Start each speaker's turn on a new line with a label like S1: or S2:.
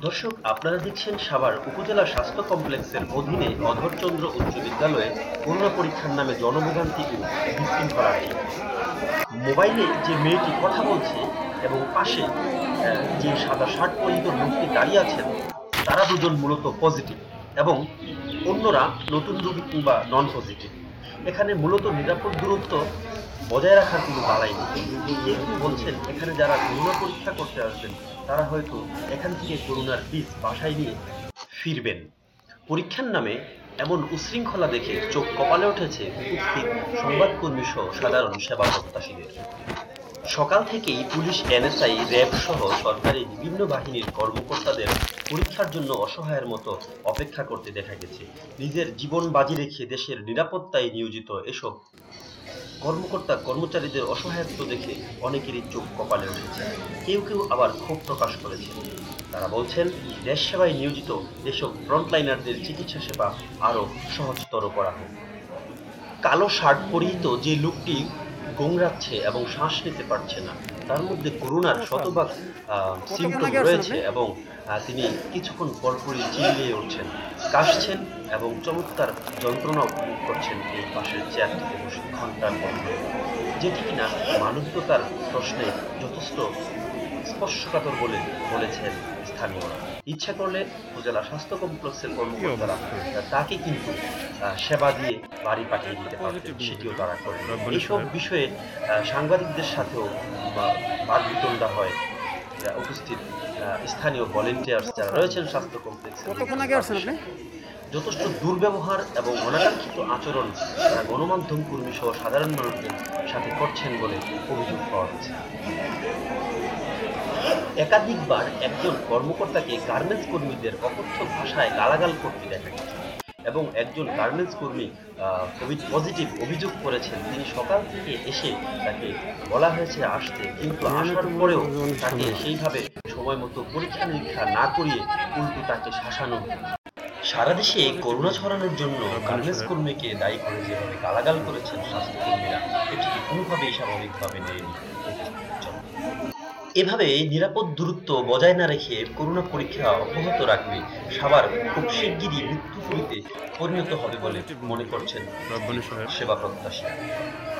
S1: দর্শক, আপনারা দেখছেন সাভার উপজেলা স্বাস্থ্য কমপ্লেক্সের অধীনে অধরচন্দ্র উচ্চ বিদ্যালয়ে করোনা পরীক্ষার নামে জনভোগান্তি ও বিশৃঙ্খলার চিত্র। মোবাইলে যে মেয়েটি কথা বলছে এবং পাশে যে সাদা শার্ট পরিহিত লোকটি দাঁড়িয়ে আছেন, তারা দুজন মূলত পজিটিভ এবং অন্যরা নতুন রোগী কিংবা নন পজিটিভ। এখানে মূলত নিরাপদ দূরত্ব বজায় রাখার কোনো বালাই নেই। কেউ কেউ বলছেন এখানে যারা করোনা পরীক্ষা করতে আসবেন তারা হয়তো এখান থেকে করোনার বীজ বাসায় নিয়ে ফিরবেন। পরীক্ষার নামে এমন উশৃঙ্খলা দেখে চোখ কপালে উঠেছে উপস্থিত সংবাদকর্মী সহ সাধারণ সেবা প্রত্যাশীদের। সকাল থেকেই পুলিশ, এনএসআই, র্যাব সহ সরকারি বিভিন্ন বাহিনীর কর্মকর্তাদের পরীক্ষার জন্য অসহায়ের মতো অপেক্ষা করতে দেখা গেছে। নিজের জীবন বাজি রেখে দেশের নিরাপত্তায় নিয়োজিত এসব কর্মকর্তা কর্মচারীদের অসহায়ত্ব দেখে অনেকেরই চোখ কপালে উঠেছে। কেউ কেউ আবার ক্ষোভ প্রকাশ করেছেন। তারা বলছেন দেশ সেবায় নিয়োজিত এসব ফ্রন্টলাইনারদের চিকিৎসা সেবা আরও সহজতর করা হোক। কালো শার্ট পরিহিত যে লোকটি গোংরাচ্ছে এবং শ্বাস নিতে পারছে না, তার মধ্যে করোনার শতভাগ সিমটম রয়েছে এবং তিনি কিছুক্ষণ পরপরই চিল্লিয়ে উঠছেন, কাশছেন এবং চমৎকার যন্ত্রণা উপভোগ করছেন এই পাশের চেয়ারটিতে বসে ঘন্টার পর ঘন্টা, যেটি কিনা মানবিকতার প্রশ্নে যথেষ্ট স্পর্শকাতর বলে বলেছেন স্থানীয়রা। ইচ্ছা করলে উপজেলা স্বাস্থ্য কমপ্লেক্সের কর্মকর্তারা তাকে কিন্তু সেবা দিয়ে বাড়ি পাঠিয়ে দিতে পারতেন, সেটিও তারা করেন। এইসব বিষয়ে সাংবাদিকদের সাথেও বাকবিতণ্ডা হয় উপস্থিত স্থানীয় ভলেন্টিয়ার্স যারা রয়েছেন স্বাস্থ্য কমপ্লেক্সে। যথেষ্ট দুর্ব্যবহার এবং অনাকাঙ্ক্ষিত আচরণ গণমাধ্যম কর্মী সহ সাধারণ মানুষদের সাথে করছেন বলে অভিযোগ পাওয়া গেছে। একাধিকবার একজন কর্মকর্তাকে গার্মেন্টস কর্মীদের অকথ্য ভাষায় গালাগাল করতে দেখা গেছে এবং একজন গার্মেন্টস কর্মী কোভিড পজিটিভ অভিযোগ করেছেন। তিনি সকাল থেকে এসে তাকে বলা হয়েছে আসতে, কিন্তু আসার পরেও তাকে সেইভাবে সময় মতো পরীক্ষা নিরীক্ষা না করিয়ে উল্টো তাকে শাসানো। সারা দেশে করোনা ছড়ানোর জন্য গার্মেন্টস কর্মীকে দায়ী করে যেভাবে গালাগাল করেছেন স্বাস্থ্যকর্মীরা, এটিকে কোনোভাবেই স্বাভাবিকভাবে নেয়নি। এভাবে নিরাপদ দূরত্ব বজায় না রেখে করোনা পরীক্ষা অব্যাহত রাখলে সাভার খুব শিগগিরই মৃত্যুপুরীতে পরিণত হবে বলে মনে করছেন সেবা প্রত্যাশী।